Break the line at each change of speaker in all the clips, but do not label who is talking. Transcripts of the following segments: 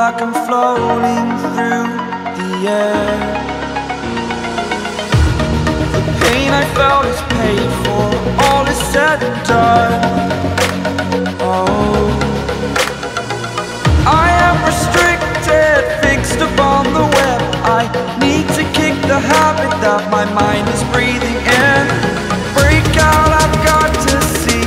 like I'm floating through the air. The pain I felt is paid for, all is said and done. Oh, I am restricted, fixed upon the web. I need to kick the habit that my mind is breathing in. Break out, I've got to see.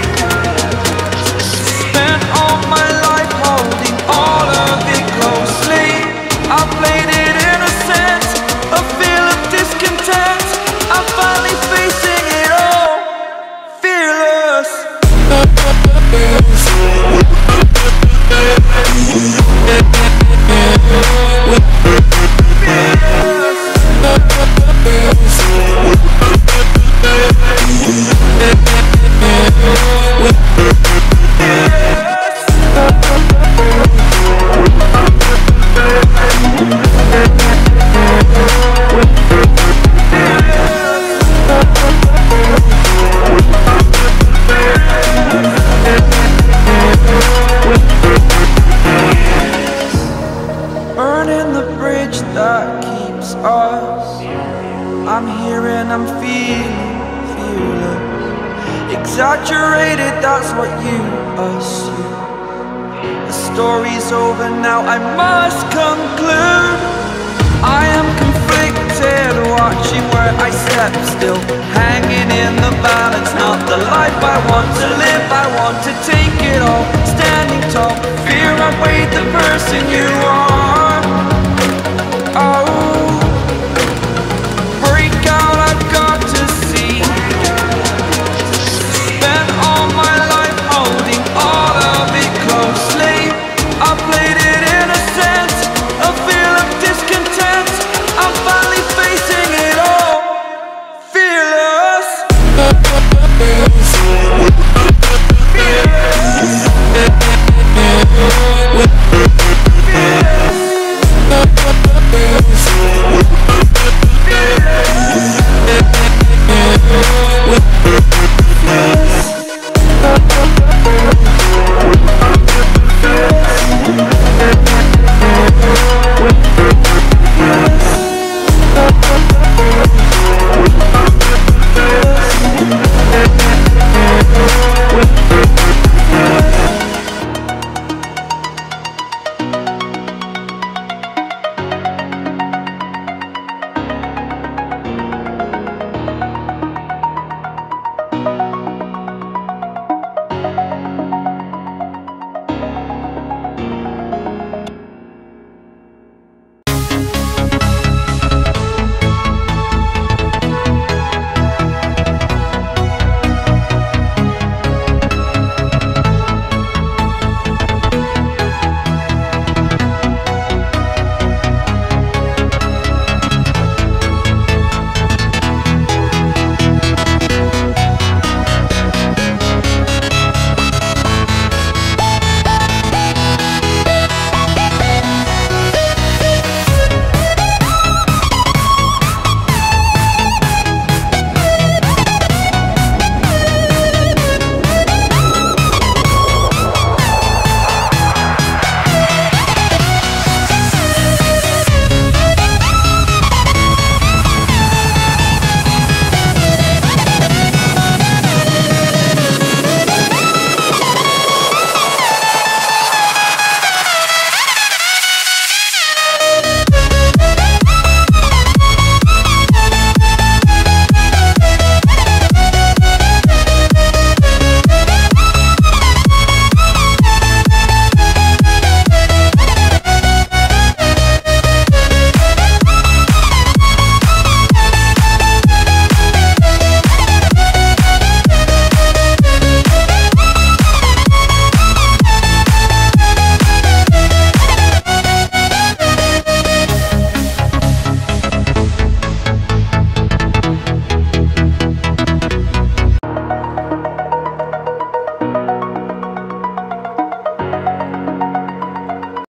Spent all my life holding all of it closely. I played it innocent, a feel of discontent. I'm finally facing it all, fearless. Burning the bridge that keeps us. I'm here and I'm feeling fearless. Exaggerated, that's what you assume. The story's over now, I must conclude. I am conflicted, watching where I step still, hanging in the balance. Not the life I want to live, I want to take it all. Standing tall, fear I weighed the person you